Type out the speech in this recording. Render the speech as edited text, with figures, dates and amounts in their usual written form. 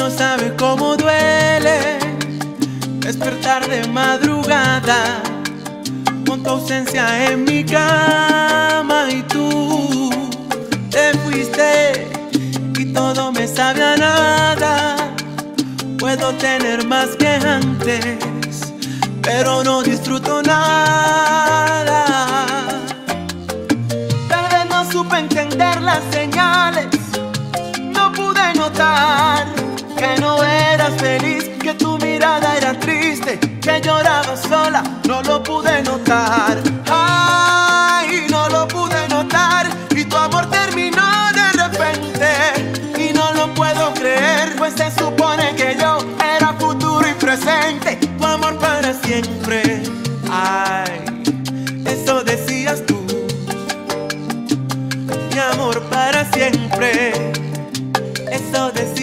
no sabes cómo duele despertar de madrugada con tu ausencia en mi cama y tú te fuiste y todo me sabe a nada. Puedo tener más que antes, pero no disfruto nada. Tal vez no supe entender las señales, no pude notar que no eras feliz, que tu mirada era triste, que llorabas sola, no lo pude notar. Ay, no lo pude notar, y tu amor terminó de repente, y no lo puedo creer, pues se supone que yo era futuro y presente, tu amor para siempre. Ay, eso decías tú, mi amor para siempre, eso decías.